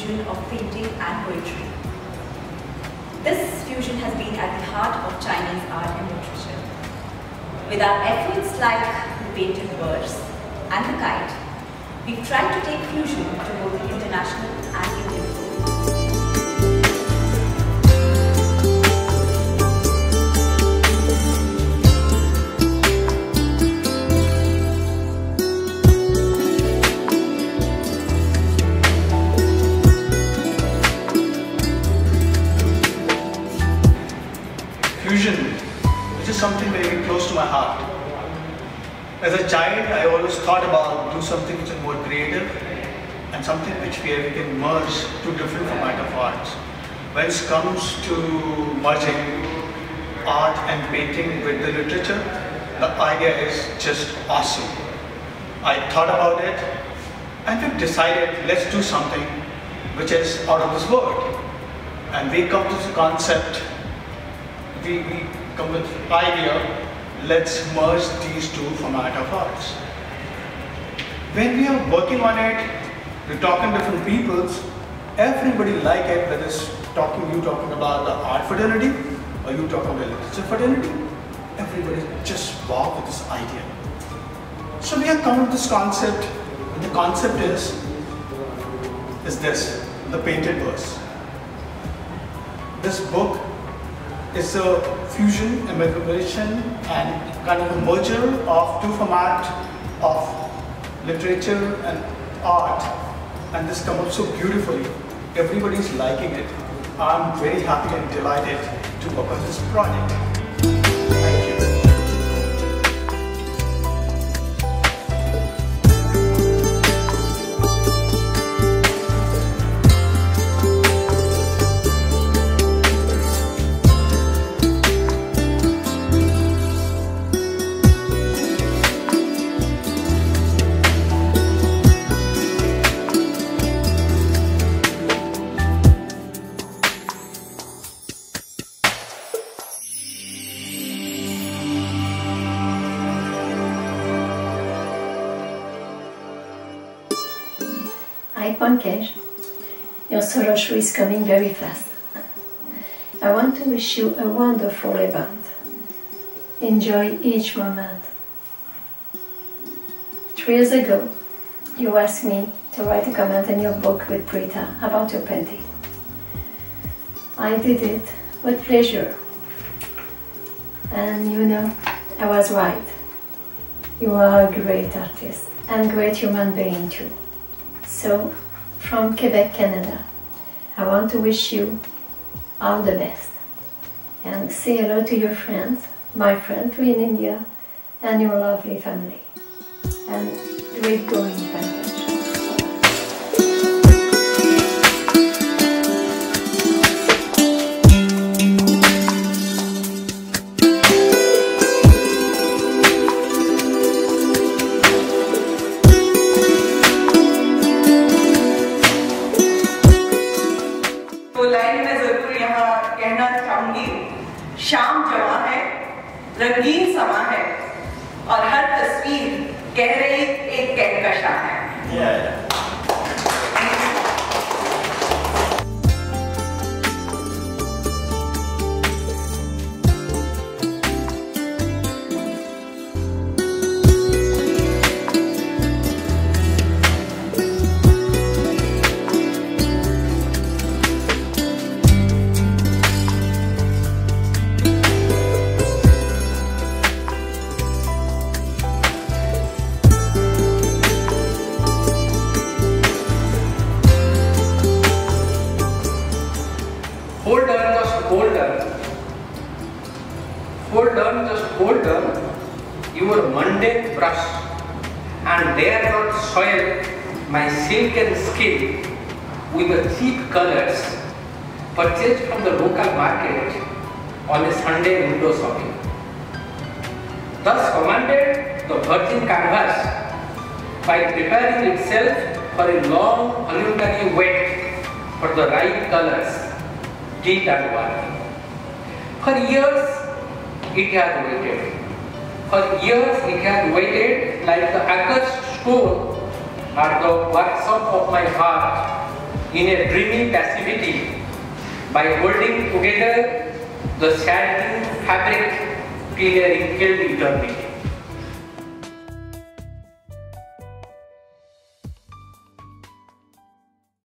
fusion of painting and poetry. This fusion has been at the heart of Chinese art and literature. With our efforts like the painted verse and the kite, we've tried to take fusion to both the international and Indian folk. Fusion, which is something very close to my heart. As a child, I always thought about do something which is more creative and something which we can merge two different format of arts. When it comes to merging art and painting with the literature, the idea is just awesome. I thought about it and we decided let's do something which is out of this world. And we come to the concept. We come with the idea, let's merge these two format of arts. When we are working on it, we're talking to different peoples, everybody like it, whether it's you talking about the art fraternity or you talking about literature fraternity, everybody just wow with this idea. So we have come up with this concept, and the concept is this, the painted verse. This book is a fusion, amalgamation, and kind of a merger of two formats of literature and art, and this comes up so beautifully. Everybody's liking it. I'm very happy and delighted to work on this project. Thank you. Hi Pankaj, your solo show is coming very fast. I want to wish you a wonderful event. Enjoy each moment. 3 years ago, you asked me to write a comment in your book with Prita about your painting. I did it with pleasure. And you know, I was right. You are a great artist and great human being too. So, from Quebec, Canada, I want to wish you all the best and say hello to your friends, my friend too in India, and your lovely family. And great going, Pankaj. शाम जमा है, रंगीन समा है और हर तस्वीर कह रही एक कहकशा है। Hold on your mundane brush and dare not soil my silken skin with the cheap colors purchased from the local market on a Sunday window shopping. Thus commanded the virgin canvas by preparing itself for a long voluntary wait for the right colors, heat and working. For years it has waited. For years it has waited like the accursed stone at the workshop of my heart in a dreamy passivity by holding together the satin fabric till a wrinkled eternity.